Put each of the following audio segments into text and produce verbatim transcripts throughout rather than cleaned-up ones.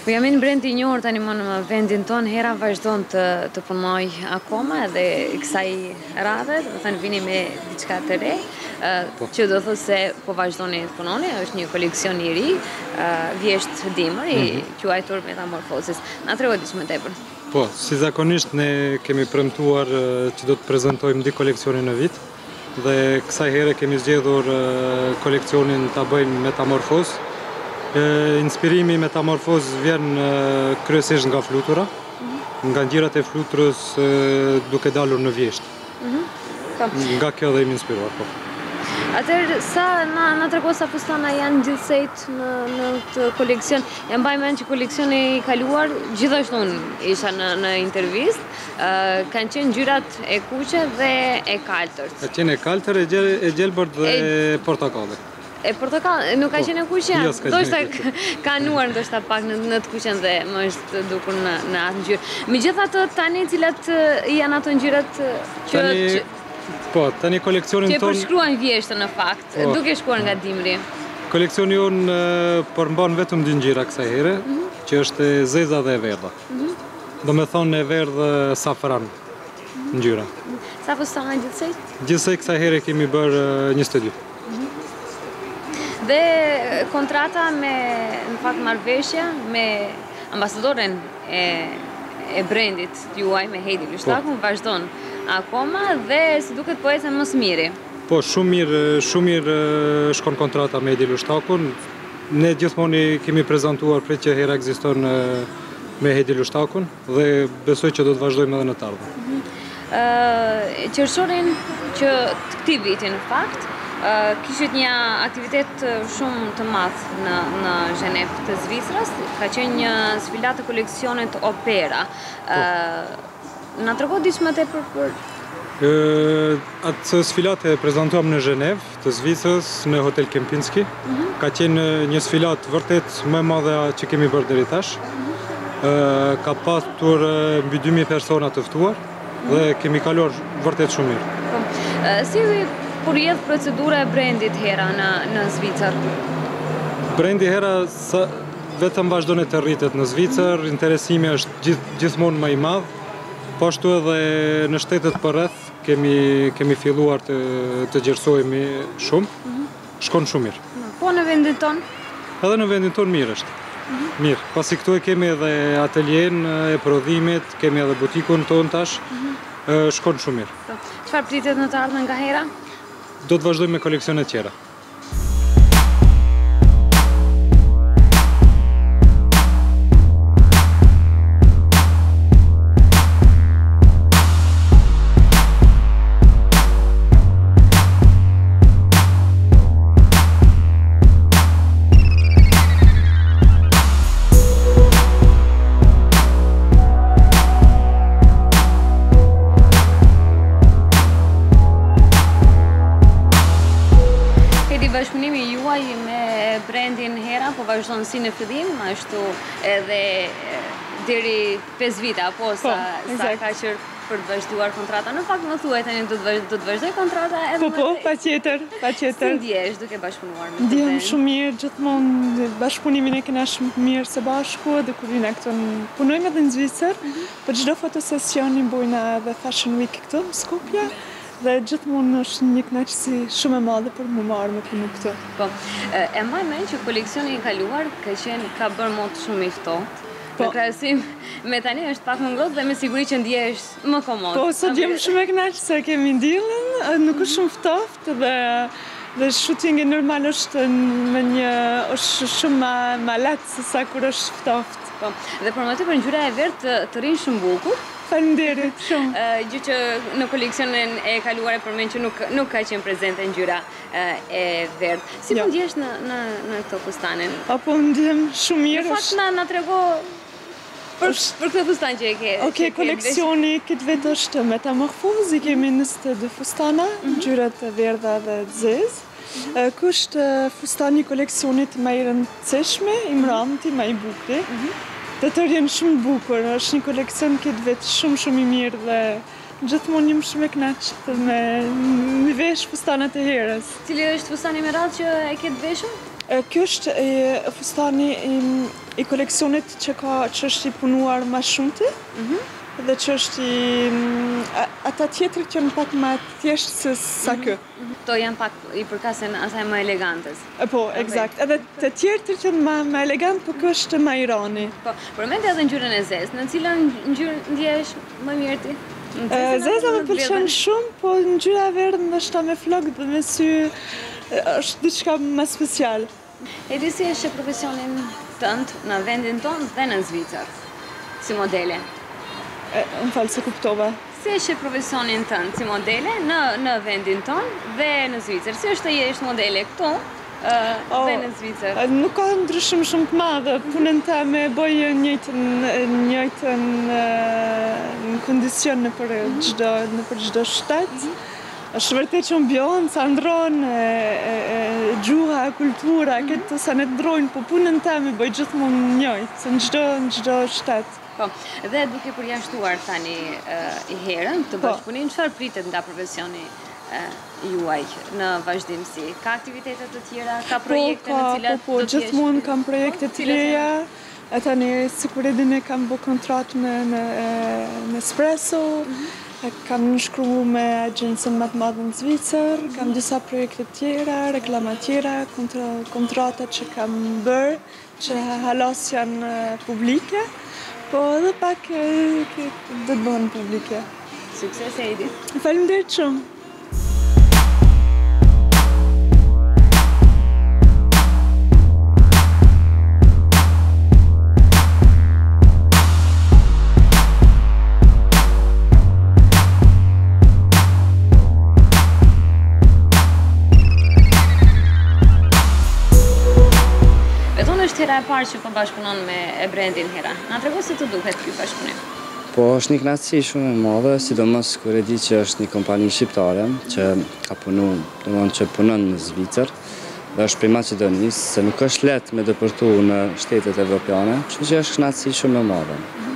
Jam në brend i njohur tani më në vendin ton, Hera vazhdon të, të punoj akoma dhe kësaj radhe, do të thënë vini me diçka të re, uh, që do thosë se po vazhdoni të punoni, është një koleksion i ri, uh, vjesht dimër, i mm-hmm. quajtur Metamorphosis. Na trego diçka më tepër. Po, si zakonisht ne kemi premtuar uh, që do të prezantojmë di koleksionin në vit, dhe kësaj here kemi zgjedhur uh, koleksionin ta bëjmë Metamorphos. E, inspirimi Metamorphoz vjen e, kryesisht nga flutura, mm-hmm. nga ngjyrat e fluturës e, duke dalur në vjesht. Mm-hmm. Nga kjo dhe jemi inspiruar. Po. Atëherë, sa na, na trego sa fustana janë gjithsejt në, në të koleksion? Ja mbaj mend që koleksioni i kaluar, gjithashtu unë isha në, në intervistë, uh, kanë qenë ngjyrat e kuqe dhe e kaltërt. Ka qenë e kaltër, e, gjel, e gjelbërt dhe e portokalli. E portokall, nuk ka qenë e kuqe? Jo, s'ka qenë e kuqe. Ka nuar ndoshta pak në, në të kuqen dhe më është dukur në, në atë ngjyrë. Megjithatë, tani cilat janë ato ngjyrat që... Tani, që, po, tani koleksionin ton... Që e përshkruan vjeshtën në fakt, po, duke shkuar nga dimri. Koleksioni jonë përmban vetëm dy ngjyra kësaj here, mm-hmm. që është e zeza dhe e verdha. Mm-hmm. Do me thonë e verdhë safran mm-hmm. ngjyra. Sa fustana gjithsej? Gjithsej kësaj here kemi bërë njëzet e dy. Dhe kontrata me, në fakt, marrëveshja me ambasadoren e, e brendit juaj, me Heidi Lushtakun, po. Vazhdon akoma dhe si duket po ecën më së miri. Po, shumë mirë, shumë mirë shkon kontrata me Heidi Lushtakun. Ne gjithmonë kemi prezantuar prej që hera ekziston me Heidi Lushtakun dhe besoj që do të vazhdojmë edhe në të ardhmen. Mm-hmm. uh, Qershorin që të këtij viti në fakt, Uh, kishit një aktivitet shumë të madh në, në Zhenev të Zvicrës, ka qenë një sfilat të koleksionit opera. Uh, na trego diçka më tepër për... Uh, atë sfilat e prezantuam në Zhenev të Zvicrës, në Hotel Kempinski. Mm-hmm. Ka qenë një sfilat vërtet më e madhe që kemi bërë deri tash. Mm-hmm. uh, ka pasur uh, mbi dy mijë persona të ftuar, mm-hmm. dhe kemi kaluar vërtet shumë mirë. Uh, si Kur jetë procedura e brendit Hera në, në Zvicër? Brendi Hera sa, vetëm vazhdon e të rritet në Zvicër, interesimi është gjith, gjithmonë më i madh, po ashtu edhe në shtetet përreth kemi, kemi filluar të, të gjerësojmë shumë, mm-hmm. shkon shumë mirë. Po në vendin ton? Edhe në vendin ton mirë është. Mm-hmm. Mirë, pasi këtu e kemi edhe ateljen e prodhimit, kemi edhe butikun ton tash, mm-hmm. shkon shumë mirë. Çfarë pritet në të ardhmen nga Hera? Do të vazhdojmë me koleksionet tjera. Bashkëpunimi juaj me brendin Hera po vazhdon si në fillim, ashtu edhe deri pesë vite apo sa, po, sa ka qenë për të vazhduar kontrata. Në fakt më thuaj tani do të do të vazhdoj kontrata edhe Po po, patjetër, patjetër. Si ndjesh duke bashkëpunuar me? Ndjem shumë mirë, gjithmonë bashkëpunimin e kena shumë mirë së bashku, edhe kur vina këtu punojmë edhe në Zvicër, mm-hmm. për çdo fotosesion i bujna edhe Fashion Week këtu në Skopje. Dhe gjithmonë është një kënaqësi shumë e madhe për më marrë me punu këtu. Po, e mbaj mend që koleksioni i kaluar ka qenë ka bërë mod shumë i ftohtë. Po. Në krahasim me tani është pak më ngrohtë dhe me siguri që ndjehesh më komod. Po, sot jam shumë e kënaqur se kemi diellin, nuk është shumë ftohtë dhe dhe shootingi normal është me një është shumë më më lehtë se sa kur është ftohtë. Po, dhe për më tepër ngjyra e verdhë të, të rinë shumë bukur. Faleminderit shumë. Uh, gjë që në koleksionin e kaluar e përmend që nuk nuk ka qenë prezente ngjyra uh, e verdhë. Si jo. Po ndjesh në në në këtë fustanin? Apo ndjem shumë mirë. Në fakt na na trego për për këtë fustan që e ke. Okej, okay, koleksioni këtë vit është Metamorphoz, i kemi njëzet e dy fustana, mm-hmm. ngjyrat e verdha dhe të zezë. Mm-hmm. Ky është fustani i koleksionit më i rëndësishëm, i mramti, më i bukur. Mm-hmm. Të tërë janë shumë bukur, është një koleksion këtë vetë shumë shumë i mirë dhe gjithmonë jam shumë e kënaqur me me vesh fustanat e Herës. Cili është fustani me radhë që e ke të veshur? Kjo është e, fustani i, i koleksionit që ka që është i punuar ma shumëti, dhe që është i a- ata tjetër që janë pak ma thjeshtë se sa kjo. To janë pak i përkasin asaj më elegantes. E, Po, eksakt. Edhe të tjerë që janë ma, ma elegant, po kjo është ma irani. Po, përmendja edhe ngjyrën e zezë, në cilën ngjyrë ndjehesh më mirë ti? Në E, zezën Zeza apo më në pëlqen bledhen? shumë, po ngjyra e verdhë ndoshta me flok dhe me sy e, është diçka më special. E di si është profesionin tënd në vendin tonë dhe në Zvicër, si modele? E, Më falë se kuptova. Si është profesionin tënd si modele në, në vendin tonë dhe në Zvicër? Si është të jesh modele këtu ë, Oh, dhe në Zvicër? e, Nuk ka ndryshim shumë të madhe. Punën time bëj njëjtën njëjtën e, në kondicion në për çdo në për çdo shtet. Është vërtet që ambianca ndron, e, e, e, gjuha, kultura, këtë sa ne ndrojnë, po punën time bëj gjithmonë njëjtë, në çdo në çdo shtet. Po, dhe duke përjashtuar tani ë, i herën të Po. bashkëpunim, çfarë pritet nga profesioni ë, juaj në vazhdimsi? Ka aktivitete të tjera, ka projekte po, në ka, cilat po, po, do t'jesh? gjithmonë kam projekte Po, të cilat janë? reja. E tani, sikur e dini, kam bë kontratë me, me, e, me Espresso, e kam shkruar me agjencën më të madhe në Zvicër, kam disa projekte tjera, reklama tjera, kontra, kontrata që kam bërë, që halas janë e, publike, po edhe pak e, ke- do të bëhen publike. Sukses e Edi. Faleminderit shumë. Beton është hera e parë që po bashkëpunon me e brandin Hera. Na trego si të duket ky bashkëpunim. Po është një kënaqësi shumë e madhe, sidomos kur e di që është një kompani shqiptare që ka punu, domethënë që punon në Zvicër dhe është prej Maqedonisë, se nuk është lehtë me depërtu në shtetet evropiane, kështu që është kënaqësi shumë e madhe.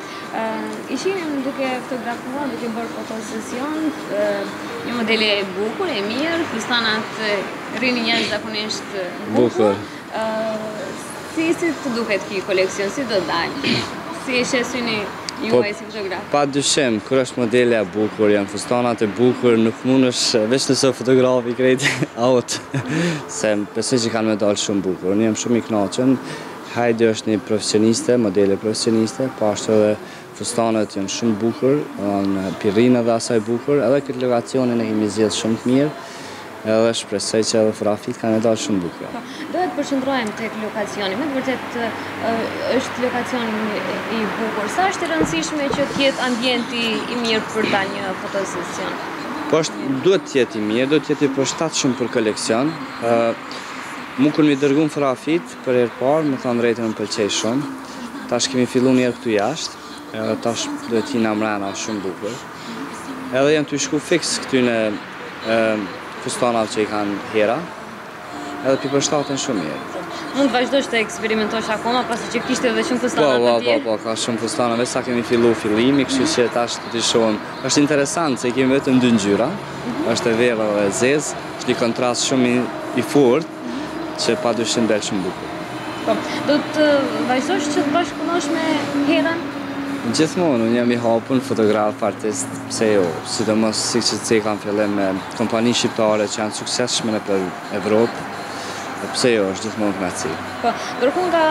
Uh, ishim duke fotografuar, duke bërë fotosesion, uh, një modele e bukur, e mirë, fustanat uh, rrini jashtëzakonisht uh, bukur. Bukur. Uh, si si të duket ky koleksion, si do dalë? Si e sheh syni Po, juaj si fotograf? pa dyshim, kur është modele e bukur, janë fustanat e bukur, nuk mund është veç nëse fotografi krejt out, se besoj që kanë me dalë shumë bukur. Unë jam shumë i kënaqur. Hajdi është një profesioniste, modele profesioniste, po ashtu edhe fustanët janë shumë bukur, janë pirrinë dhe asaj bukur, edhe këtë lokacionin e kemi zgjedhë shumë të mirë, edhe shpresoj që edhe fotografit kanë me dalë shumë bukur. Po, do të përqendrohem tek lokacioni. Me të vërtet ë, është lokacion i bukur. Sa është e rëndësishme që të jetë ambienti i mirë për dalë një fotosesion? Po është, duhet të jetë i mirë, duhet të jetë i përshtatshëm për koleksion. Ë Mu kur mi dërguan fotografit për herë parë, më thonë drejtën më pëlqej shumë. Tash kemi filluar një herë këtu jashtë, edhe tash duhet jina mrena shumë bukur. Edhe jam të shku fix këty në ë fustanat që i kanë Hera, edhe pi përshtaten shumë mirë. Mund të vazhdosh të eksperimentosh akoma, pasi që kishte edhe shumë Po, fustana po, të po, tjerë. po, ka shumë fustanave, sa kemi fillu fillimi, kështu që tash të të shohim. Është interesant se kemi vetëm dy ngjyra, është e verdha dhe e zezë, është një kontrast shumë i, i fortë, që pa dyshim del shumë bukur. Po, do të vazhdosh që të bashkëpunosh me Herën? Gjithmonë, unë jam i hapur, fotograf, artist, pse jo, sidomos si që të kam fillim me kompani shqiptare që janë suksesshme në për Evropë, pse jo, është gjithmonë kënaqësi. Po, ndërkohë nga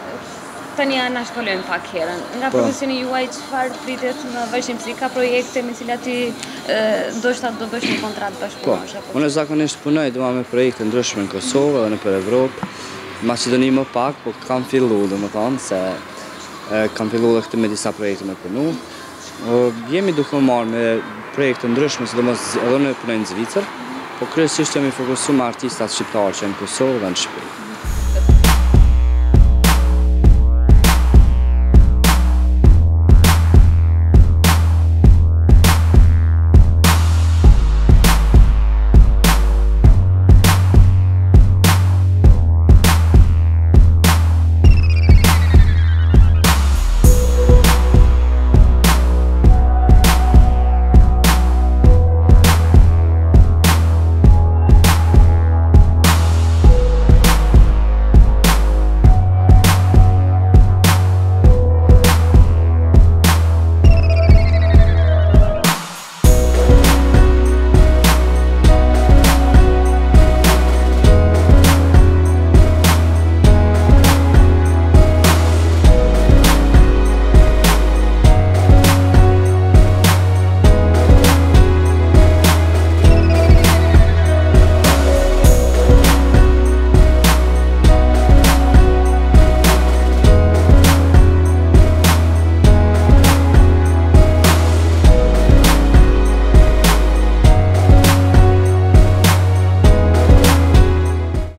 tani na shkolojmë pak Herën. Nga Po. profesioni juaj çfarë pritet në vazhdimsi? Ka projekte me cilat ti ë, ndoshta do bësh një kontratë Po, bashkëpunosh apo? unë zakonisht punoj doma me projekte ndryshme në Kosovë dhe në për Evropë, Maqedoni më pak, po kam fillu, dhe më thonë, se e, kam fillu dhe këtë me disa projekte me punu. O, jemi duke marrë me projekte ndryshme, sidomos edhe në punoj në Zvicër, po kryesisht jam i fokusuar me artistat shqiptarë që në Kosovë dhe në Shqipëri.